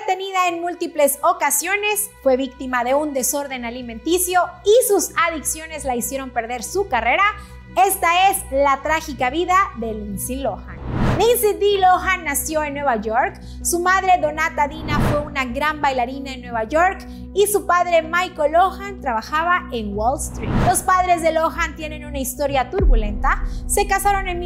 detenida en múltiples ocasiones, fue víctima de un desorden alimenticio y sus adicciones la hicieron perder su carrera. Esta es la trágica vida de Lindsay Lohan. Lindsay D. Lohan nació en Nueva York. Su madre, Donata Dina, fue una gran bailarina en Nueva York y su padre, Michael Lohan, trabajaba en Wall Street. Los padres de Lohan tienen una historia turbulenta. Se casaron en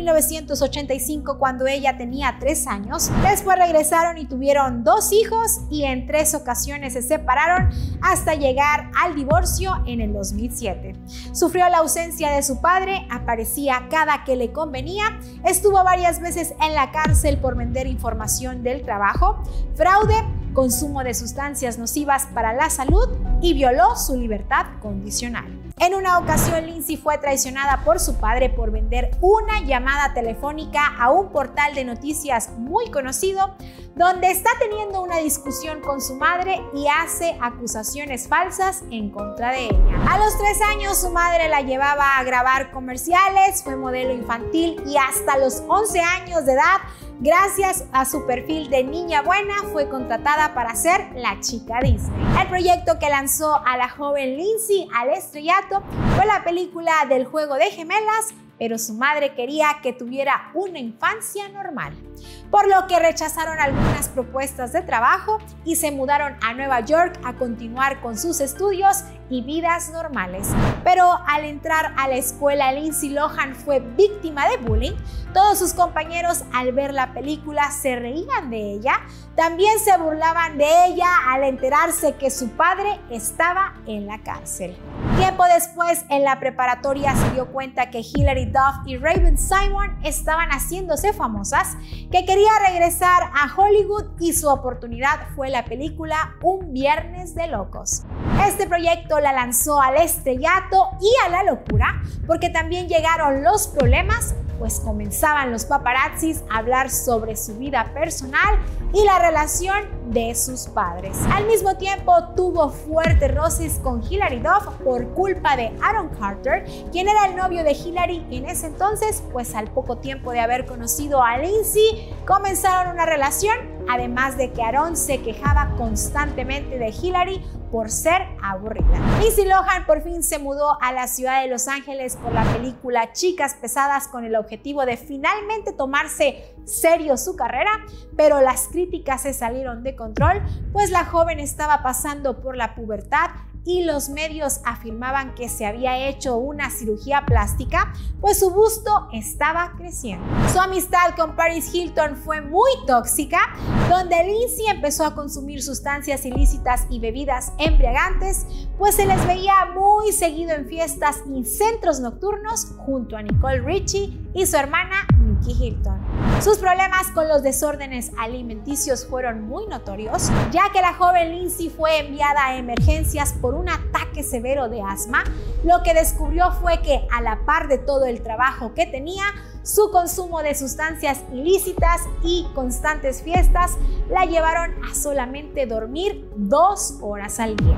1985 cuando ella tenía 3 años. Después regresaron y tuvieron 2 hijos y en 3 ocasiones se separaron hasta llegar al divorcio en el 2007. Sufrió la ausencia de su padre, aparecía cada que le convenía, estuvo varias veces en la cárcel por vender información del trabajo, fraude, consumo de sustancias nocivas para la salud y violó su libertad condicional. En una ocasión, Lindsay fue traicionada por su padre por vender una llamada telefónica a un portal de noticias muy conocido, donde está teniendo una discusión con su madre y hace acusaciones falsas en contra de ella. A los 3 años, su madre la llevaba a grabar comerciales, fue modelo infantil y hasta los 11 años de edad, gracias a su perfil de niña buena, fue contratada para ser la chica Disney. El proyecto que lanzó a la joven Lindsay al estrellato fue la película del Juego de Gemelas, pero su madre quería que tuviera una infancia normal, por lo que rechazaron algunas propuestas de trabajo y se mudaron a Nueva York a continuar con sus estudios y vidas normales. Pero al entrar a la escuela, Lindsay Lohan fue víctima de bullying. Todos sus compañeros al ver la película se reían de ella, también se burlaban de ella al enterarse que su padre estaba en la cárcel. Tiempo después, en la preparatoria se dio cuenta que Hilary Duff y Raven-Symour estaban haciéndose famosas, que quería regresar a Hollywood y su oportunidad fue la película Un Viernes de Locos. Este proyecto la lanzó al estrellato y a la locura porque también llegaron los problemas, pues comenzaban los paparazzis a hablar sobre su vida personal y la relación de sus padres. Al mismo tiempo tuvo fuertes roces con Hilary Duff por culpa de Aaron Carter, quien era el novio de Hilary en ese entonces, pues al poco tiempo de haber conocido a Lindsay, comenzaron una relación, además de que Aaron se quejaba constantemente de Hilary por ser aburrida. Lindsay Lohan por fin se mudó a la ciudad de Los Ángeles por la película Chicas Pesadas con el objetivo de finalmente tomarse serio su carrera, pero las críticas se salieron de control, pues la joven estaba pasando por la pubertad y los medios afirmaban que se había hecho una cirugía plástica, pues su busto estaba creciendo. Su amistad con Paris Hilton fue muy tóxica, donde Lindsay empezó a consumir sustancias ilícitas y bebidas embriagantes, pues se les veía muy seguido en fiestas y centros nocturnos junto a Nicole Richie y su hermana Nikki Hilton. Sus problemas con los desórdenes alimenticios fueron muy notorios, ya que la joven Lindsay fue enviada a emergencias por un ataque severo de asma. Lo que descubrió fue que, a la par de todo el trabajo que tenía, su consumo de sustancias ilícitas y constantes fiestas la llevaron a solamente dormir 2 horas al día.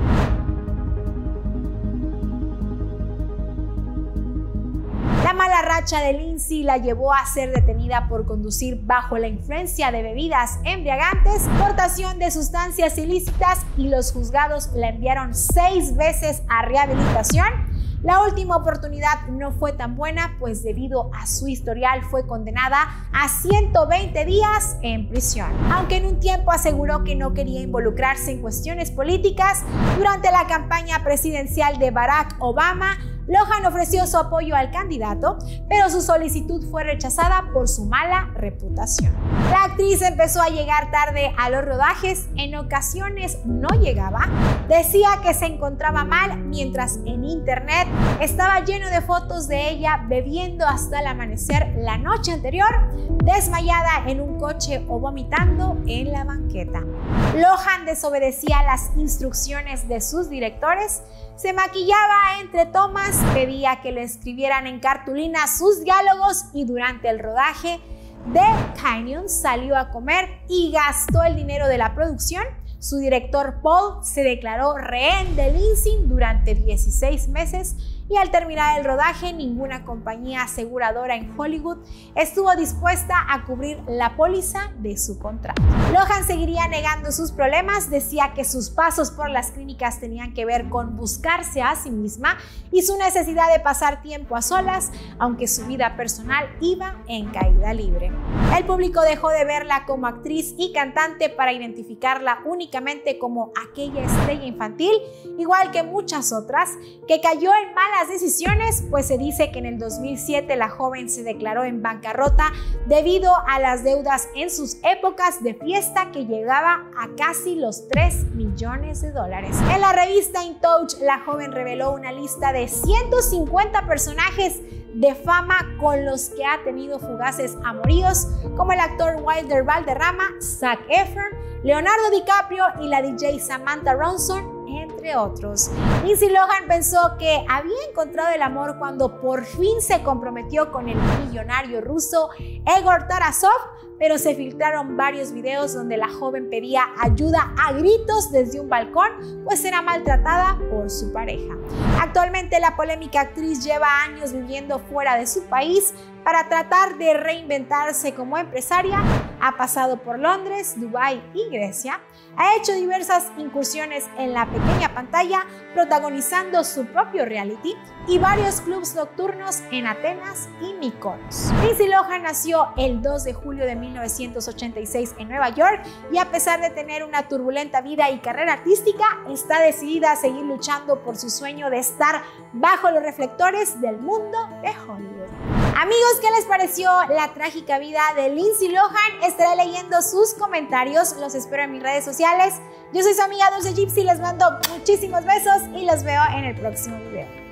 La mala racha de Lindsay la llevó a ser detenida por conducir bajo la influencia de bebidas embriagantes, portación de sustancias ilícitas y los juzgados la enviaron 6 veces a rehabilitación. La última oportunidad no fue tan buena, pues debido a su historial fue condenada a 120 días en prisión. Aunque en un tiempo aseguró que no quería involucrarse en cuestiones políticas, durante la campaña presidencial de Barack Obama, Lohan ofreció su apoyo al candidato, pero su solicitud fue rechazada por su mala reputación. La actriz empezó a llegar tarde a los rodajes, en ocasiones no llegaba, decía que se encontraba mal, mientras en internet estaba lleno de fotos de ella bebiendo hasta el amanecer la noche anterior, desmayada en un coche o vomitando en la banqueta. Lohan desobedecía las instrucciones de sus directores, se maquillaba entre tomas, pedía que le escribieran en cartulina sus diálogos y durante el rodaje de Canyon salió a comer y gastó el dinero de la producción. Su director Paul se declaró rehén de Lindsay durante 16 meses y al terminar el rodaje ninguna compañía aseguradora en Hollywood estuvo dispuesta a cubrir la póliza de su contrato. Lohan seguiría negando sus problemas, decía que sus pasos por las clínicas tenían que ver con buscarse a sí misma y su necesidad de pasar tiempo a solas, aunque su vida personal iba en caída libre. El público dejó de verla como actriz y cantante para identificarla únicamente como aquella estrella infantil, igual que muchas otras, que cayó en malas decisiones, pues se dice que en el 2007 la joven se declaró en bancarrota debido a las deudas en sus épocas de fiesta que llegaba a casi los $3 millones. En la revista In Touch, la joven reveló una lista de 150 personajes de fama con los que ha tenido fugaces amoríos, como el actor Wilder Valderrama, Zac Efron, Leonardo DiCaprio y la DJ Samantha Ronson, entre otros. Lindsay Lohan pensó que había encontrado el amor cuando por fin se comprometió con el millonario ruso Egor Tarasov, pero se filtraron varios videos donde la joven pedía ayuda a gritos desde un balcón, pues era maltratada por su pareja. Actualmente la polémica actriz lleva años viviendo fuera de su país para tratar de reinventarse como empresaria. Ha pasado por Londres, Dubái y Grecia. Ha hecho diversas incursiones en la pequeña pantalla, protagonizando su propio reality y varios clubs nocturnos en Atenas y Mykonos. Lindsay Lohan nació el 2 de julio de 1986 en Nueva York y a pesar de tener una turbulenta vida y carrera artística, está decidida a seguir luchando por su sueño de estar bajo los reflectores del mundo de Hollywood. Amigos, ¿qué les pareció la trágica vida de Lindsay Lohan? Estaré leyendo sus comentarios, los espero en mis redes sociales. Yo soy su amiga Dulce Gypsy, les mando muchísimos besos y los veo en el próximo video.